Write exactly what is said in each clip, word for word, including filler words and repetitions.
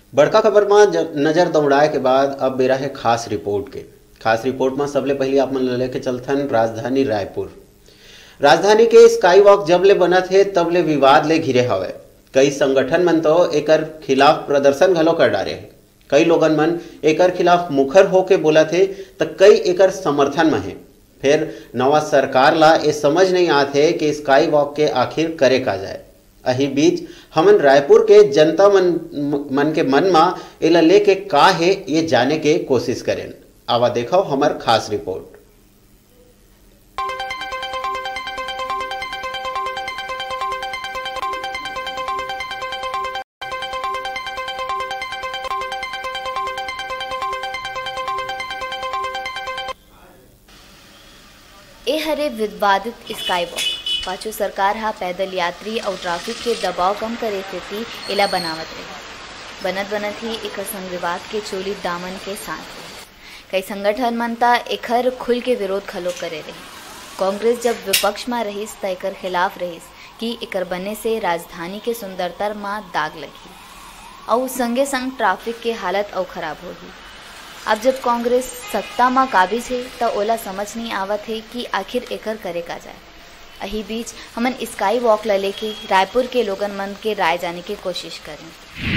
बड़का खबर में नजर दौड़ाए के बाद अब बेरा है खास रिपोर्ट के। खास रिपोर्ट में सबले पहले आप मन लेके चलथन राजधानी रायपुर। राजधानी के स्काई वॉक जब ले बना थे तब ले विवाद ले घिरे हवे। कई संगठन मन तो एकर खिलाफ प्रदर्शन घलो कर डारे हैं। कई लोगन मन एकर खिलाफ मुखर होके बोला थे तो कई एकर समर्थन में है। फिर नवा सरकार ला ये समझ नहीं आते कि स्काई वॉक के आखिर करे का जाए। अही बीच हमन रायपुर के जनता मन मन के मन में एला लेके का है ये जाने के कोशिश करें। आवा देखो हमार खास रिपोर्ट। ए हरे विवादित स्काई वॉक पाछू सरकार हा पैदल यात्री और ट्रैफिक के दबाव कम करे सेती एला बनावत रही। बनत बनत ही एकर संग विवाद के चोली दामन के साथ कई संगठन मनता एकर खुल के विरोध खलो करे रही। कांग्रेस जब विपक्ष में रहीस त एकर खिलाफ रहीस कि एकर बने से राजधानी के सुंदरता में दाग लगी और संगे संग ट्रैफिक के हालत और खराब होगी। अब जब कांग्रेस सत्ता में काबिज है तो ओला समझ नहीं आवत है कि आखिर एकर करे का जाए। अही बीच हमन स्काई वॉक ला लेके रायपुर के लोगन मन के राय जाने की कोशिश करें।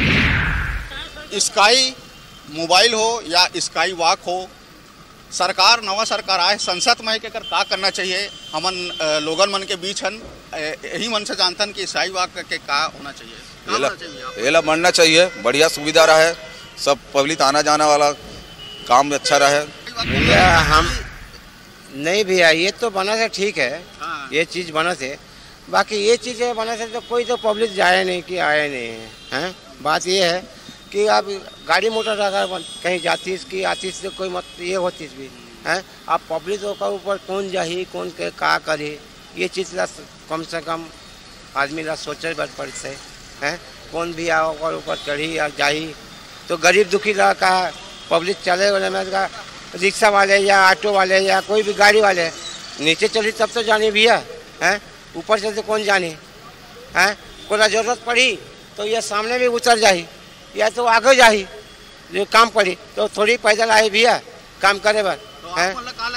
स्काई मोबाइल हो या स्काई वॉक हो, सरकार नवा सरकार आए संसद में के कर का करना चाहिए हमन लोगन मन के बीच हन यही मन से जानतन कि स्काई वॉक के का होना चाहिए। एला बनना चाहिए, बढ़िया सुविधा रहे, सब पब्लिक आना जाना वाला काम अच्छा रहे। हम नहीं भैया ये तो बना से ठीक है। हाँ। ये चीज़ बना से, बाकी ये चीज़ें बना से तो कोई तो पब्लिक जाए नहीं कि आए नहीं है, हैं? बात ये है कि अब गाड़ी मोटर अगर कहीं जाती इसकी आती तो कोई मत ये होती भी हैं। अब पब्लिक के ऊपर कौन जाही कौन के का करे ये चीज़ ला कम से कम आदमी ला सोचे बड़ पड़ते हैं। कौन भी आओ और ऊपर चढ़ी या जाही तो गरीब दुखी ला का पब्लिक चले वाले में का रिक्शा वाले या ऑटो वाले या कोई भी गाड़ी वाले नीचे चली तब तो जाने भैया हैं, ऊपर से तो कौन जाने हैं। कोई जरूरत पड़ी तो ये सामने भी उतर जाही या तो आगे जाही, जो काम पड़ी तो थोड़ी पैदल आए भैया काम करे बार हैं।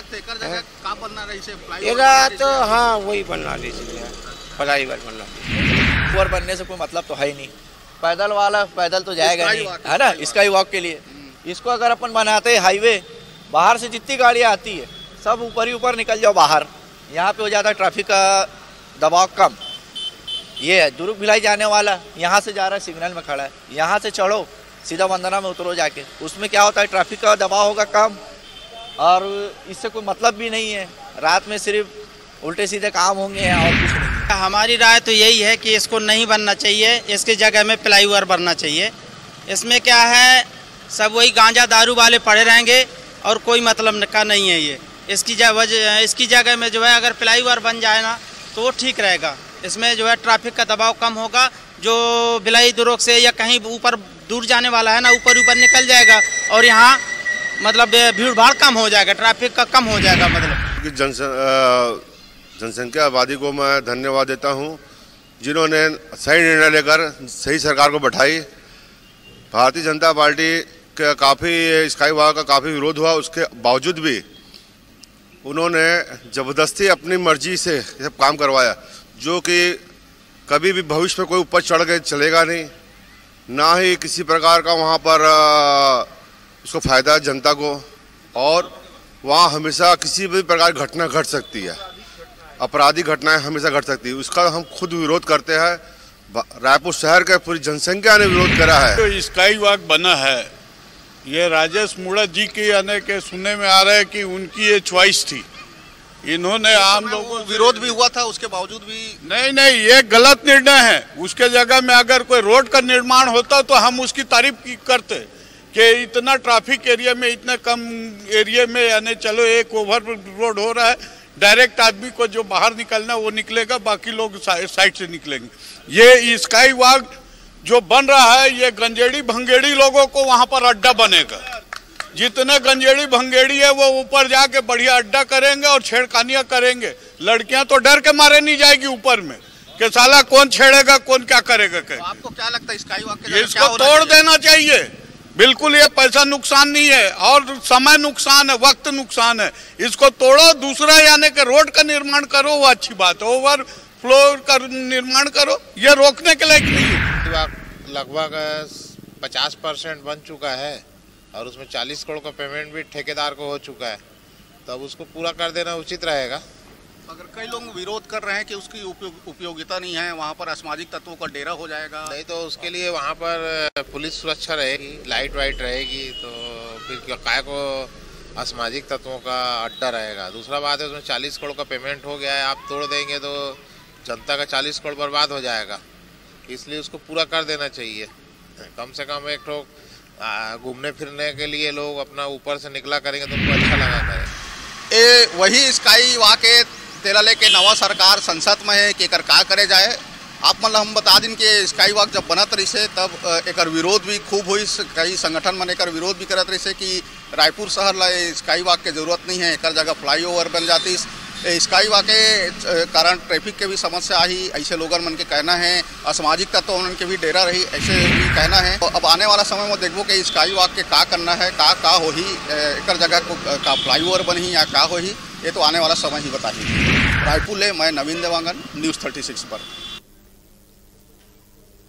तो हाँ वही बनना रही फ्लाई ओवर बनना ओवर बनने से कोई मतलब तो है ही नहीं। पैदल वाला पैदल तो जाएगा नहीं है ना स्काई वॉक के लिए। इसको अगर अपन बनाते हाईवे बाहर से जितनी गाड़ियाँ आती है सब ऊपर ही ऊपर निकल जाओ बाहर, यहाँ पे हो जाता है ट्रैफिक का दबाव कम। ये है दुर्ग भिलाई जाने वाला यहाँ से जा रहा है सिग्नल में खड़ा है, यहाँ से चढ़ो सीधा वंदना में उतरो जाके, उसमें क्या होता है ट्रैफिक का दबाव होगा कम और इससे कोई मतलब भी नहीं है। रात में सिर्फ उल्टे सीधे काम होंगे और कुछ नहीं। हमारी राय तो यही है कि इसको नहीं बनना चाहिए, इसकी जगह में फ्लाई ओवर बनना चाहिए। इसमें क्या है सब वही गांजा दारू वाले पड़े रहेंगे और कोई मतलब का नहीं है ये। इसकी जगह इसकी जगह में जो है अगर फ्लाई ओवर बन जाए ना तो वो ठीक रहेगा। इसमें जो है ट्रैफिक का दबाव कम होगा, जो भिलाई दुर्ग से या कहीं ऊपर दूर जाने वाला है ना ऊपर ऊपर निकल जाएगा और यहाँ मतलब भीड़ भाड़ कम हो जाएगा, ट्रैफिक का कम हो जाएगा। मतलब जन जनसंख्या आबादी को मैं धन्यवाद देता हूँ जिन्होंने सही निर्णय लेकर सही सरकार को बैठाई। भारतीय जनता पार्टी का काफ़ी स्काई वॉक का काफ़ी विरोध हुआ, उसके बावजूद भी उन्होंने ज़बरदस्ती अपनी मर्जी से सब काम करवाया, जो कि कभी भी भविष्य में कोई ऊपर चढ़ के चलेगा नहीं, ना ही किसी प्रकार का वहाँ पर उसको फ़ायदा जनता को। और वहाँ हमेशा किसी भी प्रकार की घटना घट सकती है, आपराधिक घटनाएं हमेशा घट सकती है, उसका हम खुद विरोध करते हैं। रायपुर शहर के पूरी जनसंख्या ने विरोध करा है। तो स्काई वॉक बना है ये राजेश मुड़ा जी के आने के सुनने में आ रहा है कि उनकी ये चॉइस थी। इन्होंने आम लोगों विरोध भी हुआ था उसके बावजूद भी नहीं नहीं ये गलत निर्णय है। उसके जगह में अगर कोई रोड का निर्माण होता तो हम उसकी तारीफ करते कि इतना ट्रैफिक एरिया में इतने कम एरिया में यानी चलो एक ओवर रोड हो रहा है, डायरेक्ट आदमी को जो बाहर निकलना वो निकलेगा, बाकी लोग साइड से निकलेंगे। ये स्काई वॉक जो बन रहा है ये गंजेड़ी भंगेड़ी लोगों को वहां पर अड्डा बनेगा। जितने गंजेड़ी भंगेड़ी है वो ऊपर जाके बढ़िया अड्डा करेंगे और छेड़खानियां करेंगे। लड़कियां तो डर के मारे नहीं जाएगी ऊपर में, कि साला कौन छेड़ेगा कौन क्या करेगा। तो आपको क्या लगता है स्काई वॉक के इसको तोड़ देना चाहिए बिल्कुल। ये पैसा नुकसान नहीं है और समय नुकसान है, वक्त नुकसान है। इसको तोड़ो, दूसरा यानी कि रोड का निर्माण करो, वो अच्छी बात है। ओवर फ्लो का निर्माण करो, ये रोकने के लायक नहीं है। लगभग पचास परसेंट बन चुका है और उसमें चालीस करोड़ का पेमेंट भी ठेकेदार को हो चुका है, तब उसको पूरा कर देना उचित रहेगा। अगर कई लोग विरोध कर रहे हैं कि उसकी उपयोग, उपयोगिता नहीं है, वहाँ पर असामाजिक तत्वों का डेरा हो जाएगा। नहीं तो उसके लिए वहाँ पर पुलिस सुरक्षा रहेगी, लाइट वाइट रहेगी, तो फिर काय को असामाजिक तत्वों का अड्डा रहेगा। दूसरा बात है उसमें चालीस करोड़ का पेमेंट हो गया है, आप तोड़ देंगे तो जनता का चालीस करोड़ बर्बाद हो जाएगा। इसलिए उसको पूरा कर देना चाहिए। कम से कम एक ठो घूमने फिरने के लिए लोग अपना ऊपर से निकला करेंगे तो उनको अच्छा लगा करे। ए वही स्काई वॉक के तेरा लेके नवा सरकार संसद में है कि एकर का करे जाए। आप मतलब हम बता दिन कि स्काई वॉक जब बनत रही से तब एकर विरोध भी खूब हुई। कई संगठन मन एकर विरोध भी करत रही से कि रायपुर शहर ला स्काई वॉक के जरूरत नहीं है, एकर जगह फ्लाई ओवर बन जाती। स्काई वॉक के कारण ट्रैफिक के भी समस्या आई, ऐसे लोगन मन के कहना है। असामाजिक तत्व उनके के भी डेरा रही, ऐसे भी कहना है। तो अब आने वाला समय में देखो कि स्काई वॉक के का करना है, का का हो ही एकर जगह को का फ्लाई ओवर बनी या का हो ही, ये तो आने वाला समय ही बताही। रायपुर ले मैं Naveen Dewangan, news thirty six पर।